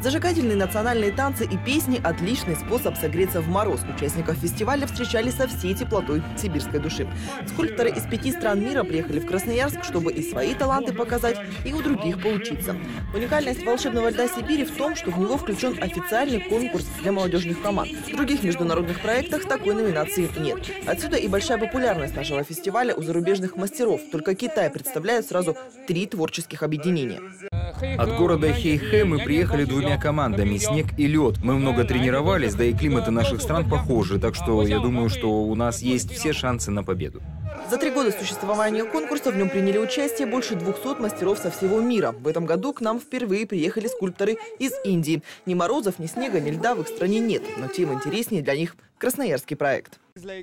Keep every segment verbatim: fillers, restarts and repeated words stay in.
Зажигательные национальные танцы и песни – отличный способ согреться в мороз. Участников фестиваля встречали со всей теплотой сибирской души. Скульпторы из пяти стран мира приехали в Красноярск, чтобы и свои таланты показать, и у других поучиться. Уникальность волшебного льда Сибири в том, что в него включен официальный конкурс для молодежных команд. В других международных проектах такой номинации нет. Отсюда и большая популярность нашего фестиваля у зарубежных мастеров. Только Китай представляет сразу три творческих объединения. От города Хэйхэ мы приехали двумя командами – снег и лед. Мы много тренировались, да и климаты наших стран похожи, так что я думаю, что у нас есть все шансы на победу. За три года существования конкурса в нем приняли участие больше двухсот мастеров со всего мира. В этом году к нам впервые приехали скульпторы из Индии. Ни морозов, ни снега, ни льда в их стране нет, но тем интереснее для них красноярский проект.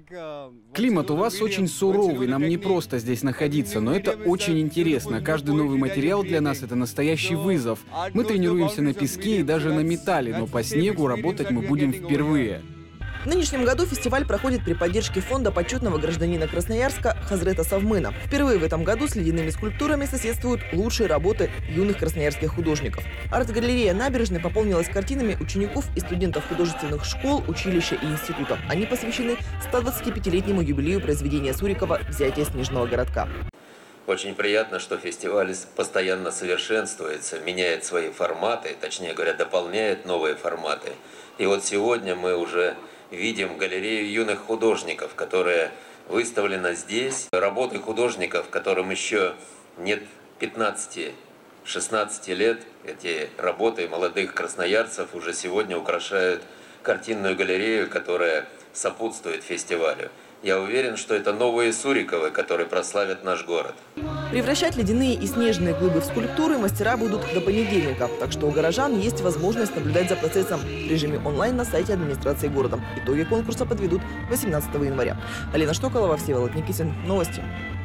Климат у вас очень суровый, нам не просто здесь находиться, но это очень интересно. Каждый новый материал для нас – это настоящий вызов. Мы тренируемся на песке и даже на металле, но по снегу работать мы будем впервые. В нынешнем году фестиваль проходит при поддержке фонда почетного гражданина Красноярска Хазрета Савмына. Впервые в этом году с ледяными скульптурами соседствуют лучшие работы юных красноярских художников. Арт-галерея «Набережной» пополнилась картинами учеников и студентов художественных школ, училища и института. Они посвящены ста двадцатипятилетнему юбилею произведения Сурикова «Взятие снежного городка». Очень приятно, что фестиваль постоянно совершенствуется, меняет свои форматы, точнее говоря, дополняет новые форматы. И вот сегодня мы уже видим галерею юных художников, которая выставлена здесь. Работы художников, которым еще нет пятнадцати-шестнадцати лет, эти работы молодых красноярцев уже сегодня украшают картинную галерею, которая сопутствует фестивалю. Я уверен, что это новые Суриковы, которые прославят наш город. Превращать ледяные и снежные глыбы в скульптуры мастера будут до понедельника. Так что у горожан есть возможность наблюдать за процессом в режиме онлайн на сайте администрации города. Итоги конкурса подведут восемнадцатого января. Алина Штоколова, Всеволод Никитин. Новости.